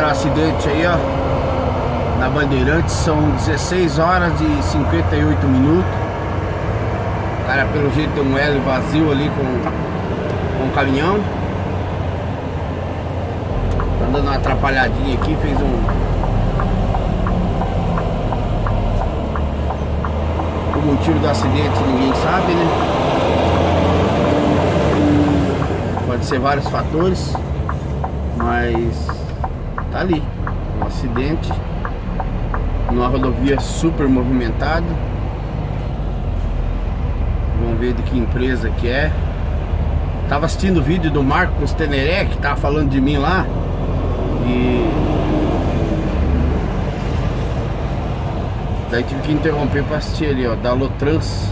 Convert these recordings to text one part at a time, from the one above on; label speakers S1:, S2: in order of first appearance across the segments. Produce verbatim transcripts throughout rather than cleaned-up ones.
S1: tiveram um acidente aí, ó, na Bandeirantes. São dezesseis horas e cinquenta e oito minutos. O cara pelo jeito deu um L vazio ali com, com o caminhão. Tá dando uma atrapalhadinha aqui, fez um... O motivo do acidente ninguém sabe, né? Pode ser vários fatores, mas tá ali, um acidente numa rodovia super movimentada. Vamos ver de que empresa que é. Tava assistindo o vídeo do Marcos Teneré, que tava falando de mim lá. E daí tive que interromper para assistir ali, ó, da Lotrans.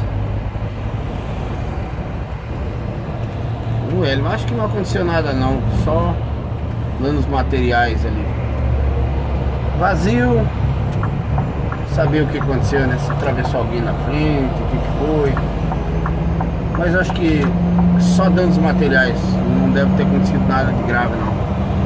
S1: Ué, eu acho que não aconteceu nada não, só danos materiais ali. Vazio. Saber o que aconteceu, né? Se atravessou alguém na frente, o que, que foi. Mas acho que só danos materiais, não deve ter acontecido nada de grave não.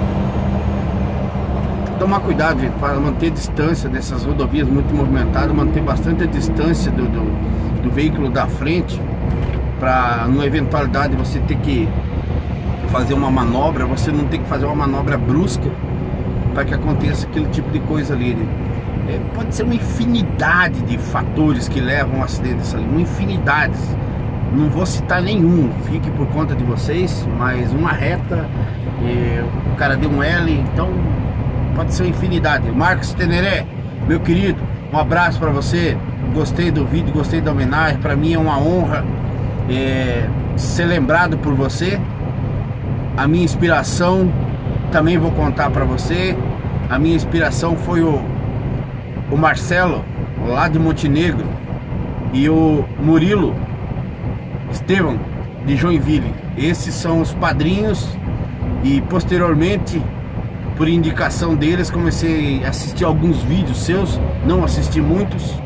S1: Tomar cuidado, gente, para manter distância dessas rodovias muito movimentadas, manter bastante a distância do, do, do veículo da frente, para numa eventualidade você ter que fazer uma manobra, você não tem que fazer uma manobra brusca para que aconteça aquele tipo de coisa ali, né? É, pode ser uma infinidade de fatores que levam a um acidente ali, uma infinidade. Não vou citar nenhum, fique por conta de vocês, mas uma reta, é, o cara deu um L, então pode ser uma infinidade. Marcos Teneré, meu querido, um abraço para você. Gostei do vídeo, gostei da homenagem. Para mim é uma honra é, ser lembrado por você. A minha inspiração também vou contar para você. A minha inspiração foi o, o Marcelo, lá de Montenegro, e o Murilo Estevam, de Joinville. Esses são os padrinhos. E posteriormente, por indicação deles, comecei a assistir alguns vídeos seus. Não assisti muitos,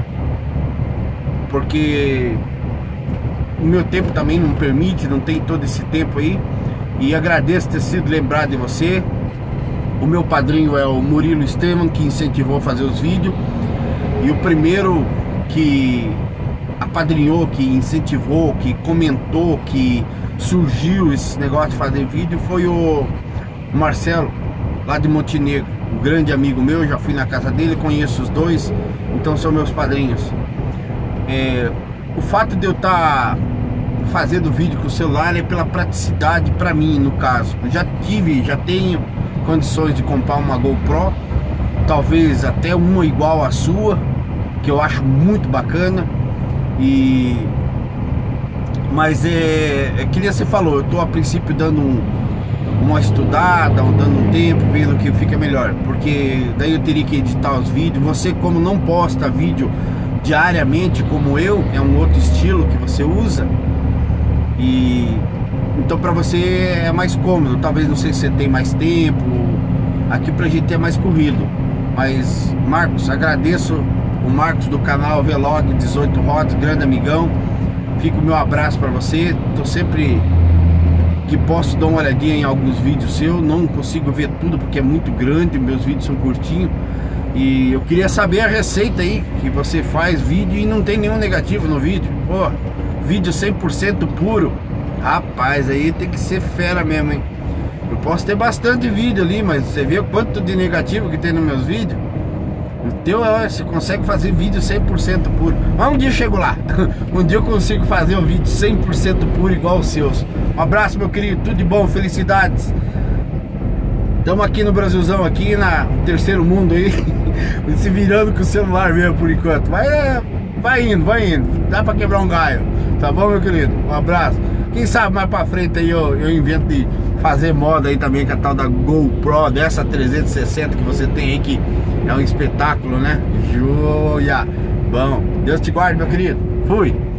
S1: porque o meu tempo também não permite, não tem todo esse tempo aí. E agradeço ter sido lembrado de você. O meu padrinho é o Murilo Estevam, que incentivou a fazer os vídeos. E o primeiro que apadrinhou, que incentivou, que comentou, que surgiu esse negócio de fazer vídeo foi o Marcelo, lá de Montenegro, um grande amigo meu. Já fui na casa dele, conheço os dois, então são meus padrinhos. É, o fato de eu estar fazendo vídeo com o celular é pela praticidade para mim, no caso. Eu já tive, já tenho condições de comprar uma GoPro, talvez até uma igual à sua, que eu acho muito bacana. E mas é, é que nem você falou, eu tô a princípio dando um, uma estudada, dando um tempo, vendo o que fica melhor, porque daí eu teria que editar os vídeos. Você, como não posta vídeo diariamente como eu, é um outro estilo que você usa, e então para você é mais cômodo. Talvez, não sei se você tem mais tempo, aqui pra gente é mais corrido. Mas Marcos, agradeço o Marcos do canal Vlog dezoito Rodas, grande amigão. Fica o meu abraço para você. Tô sempre que posso dar uma olhadinha em alguns vídeos seus. Não consigo ver tudo porque é muito grande, meus vídeos são curtinhos. E eu queria saber a receita aí, que você faz vídeo e não tem nenhum negativo no vídeo. Pô, vídeo cem por cento puro. Rapaz, aí tem que ser fera mesmo, hein? Eu posso ter bastante vídeo ali, mas você vê o quanto de negativo que tem nos meus vídeos. O teu, você consegue fazer vídeo cem por cento puro. Mas um dia eu chego lá. Um dia eu consigo fazer um vídeo cem por cento puro igual os seus. Um abraço, meu querido, tudo de bom, felicidades. Estamos aqui no Brasilzão, aqui na terceiro mundo aí. Se virando com o celular mesmo por enquanto. Mas é, vai indo, vai indo. Dá pra quebrar um galho. Tá bom, meu querido? Um abraço. Quem sabe mais pra frente aí eu, eu invento de fazer moda aí também com a tal da GoPro, dessa trezentos e sessenta que você tem aí, que é um espetáculo, né? Joia! Bom, Deus te guarde, meu querido. Fui!